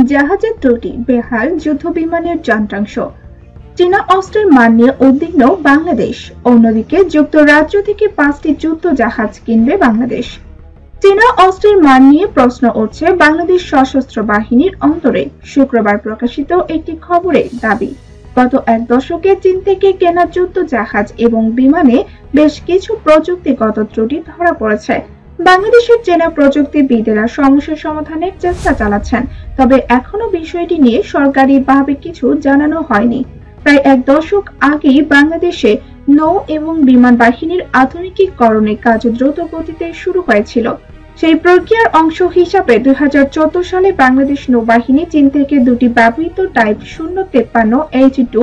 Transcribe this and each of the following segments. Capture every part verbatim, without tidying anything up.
জাহাজের ত্রুটি, বেহাল যুদ্ধ বিমানের যন্ত্রাংশ। চীনা অস্ত্রের মান নিয়ে উদ্বিগ্ন বাংলাদেশ। অন্যদিকে যুক্তরাজ্য থেকে পাঁচটি যুদ্ধ জাহাজ কিনবে বাংলাদেশ। চীনা অস্ত্রের মান নিয়ে প্রশ্ন উঠছে বাংলাদেশ সশস্ত্র বাহিনীর অন্তরে। শুক্রবার প্রকাশিত একটি খবরে দাবি, গত এক দশকে চীন থেকে কেনা যুদ্ধ জাহাজ এবং বিমানে বেশ কিছু প্রযুক্তিগত ত্রুটি ধরা পড়েছে। বাংলাদেশের চীনা প্রযুক্তিবিদেরা সমস্যা সমাধানের চেষ্টা চালাচ্ছেন, তবে এখনো বিষয়টি নিয়ে সরকারিভাবে কিছু জানানো হয়নি। প্রায় এক দশক আগেই বাংলাদেশে নৌ এবং বিমান বাহিনীর আধুনিকীকরণের কাজ দ্রুত গতিতে শুরু হয়েছিল। সেই প্রক্রিয়ার অংশ হিসাবে দুই হাজার চোদ্দ সালে বাংলাদেশ নৌবাহিনী চীন থেকে দুটি ব্যবহৃত টাইপ শূন্য তেপ্পান্ন H two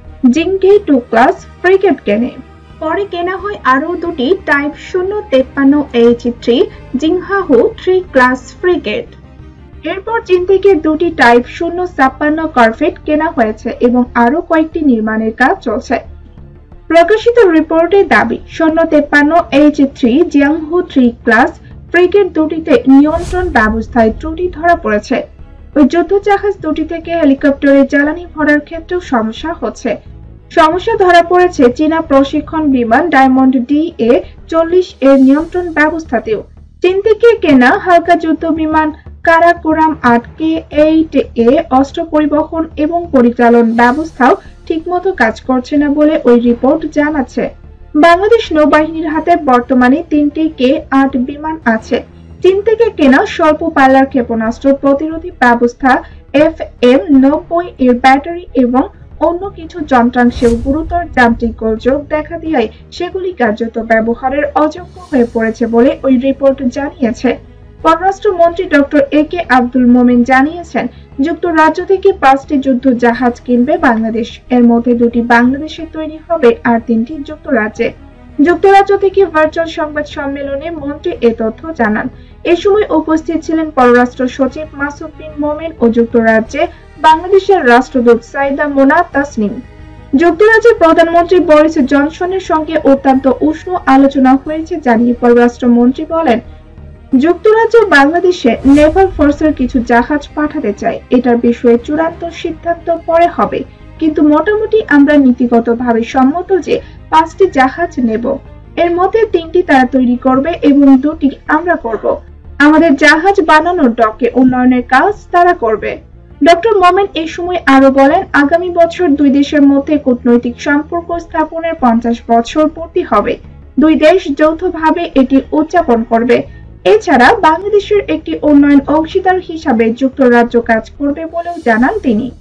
Jianghu two class frigate কেনে। পরে কেনা হয় আরও দুটি টাইপ শূন্য তেপ্পান্ন H three Jianghu three class frigate. এরপর চীন থেকে দুটি টাইপ শূন্য ছাপ্পান্ন করভেট কেনা হয়েছে এবং আরো কয়েকটি নির্মাণের কাজ চলছে। প্রকাশিত রিপোর্টে দাবি, শূন্য তেপ্পান্ন H three Jianghu three class frigate দুটিতে নিয়ন্ত্রণ ব্যবস্থায় ত্রুটি ধরা পড়েছে। ওই যুদ্ধ জাহাজ দুটি থেকে হেলিকপ্টারে জ্বালানি ভরার ক্ষেত্রেও সমস্যা হচ্ছে। সমস্যা ধরা পড়েছে চীনা প্রশিক্ষণ বিমান ডায়মন্ড ডি এ চল্লিশ এর নিয়ন্ত্রণ ব্যবস্থাতেও। চীন থেকে কেনা হালকা যুদ্ধ বিমান কারাকোরাম আট কে এইট এ অস্ত্র পরিবহন এবং পরিচালন ব্যবস্থাও ঠিকমতো কাজ করছে না বলে ওই রিপোর্ট জানাচ্ছে। বাংলাদেশ নৌবাহিনীর হাতে বর্তমানে তিনটি কে আট বিমান আছে। চীন থেকে কেনা স্বল্প পাল্লার ক্ষেপণাস্ত্র প্রতিরোধী ব্যবস্থা এফ এম নব্বই এর ব্যাটারি এবং অন্য কিছু যন্ত্রাংশেও গুরুতর যান্ত্রিক গোলযোগ দেখা দিয়ায় সেগুলি কার্যত ব্যবহারের অযোগ্য হয়ে পড়েছে বলে ওই রিপোর্ট জানিয়েছে। পররাষ্ট্রমন্ত্রী ডক্টর এ কে আব্দুল মোমেন জানিয়েছেন, যুক্তরাজ্য থেকে পাঁচটি যুদ্ধ জাহাজ কিনবে বাংলাদেশ। এর মধ্যে দুটি বাংলাদেশে তৈরি হবে আর তিনটি যুক্তরাজ্যে। যুক্তরাজ্য থেকে ভার্চুয়াল সংবাদ সম্মেলনে মন্ত্রী এ তথ্য জানান। এ সময় উপস্থিত ছিলেন পররাষ্ট্র সচিব মাসুদ বিন মোমেন ও যুক্তরাজ্যে বাংলাদেশের রাষ্ট্রদূত সাইদা মোনা তাসনিম। যুক্তরাজ্যের প্রধানমন্ত্রী বরিস জনসনের সঙ্গে অত্যন্ত উষ্ণ আলোচনা হয়েছে জানিয়ে পররাষ্ট্রমন্ত্রী বলেন, যুক্তরাজ্য বাংলাদেশে নেভাল ফোর্সের কিছু জাহাজ পাঠাতে চায়। এটার বিষয়ে চূড়ান্ত সিদ্ধান্ত পরে হবে, কিন্তু মোটামুটি আমরা নীতিগতভাবে সম্মত যে পাঁচটি জাহাজ নেব। এর মধ্যে তিনটি তারা তৈরি করবে এবং দুটি আমরা করব। আমাদের জাহাজ বানানোর ডকে উন্নয়নের কাজ তারা করবে। ডক্টর মোমেন এই সময় আরো বলেন, আগামী বছর দুই দেশের মধ্যে কূটনৈতিক সম্পর্ক স্থাপনের পঞ্চাশ বছর পূর্তি হবে। দুই দেশ যৌথভাবে এটি উদযাপন করবে। এছাড়া বাংলাদেশের একটি উন্নয়ন অংশীদার হিসাবে যুক্তরাজ্য কাজ করবে বলেও জানান তিনি।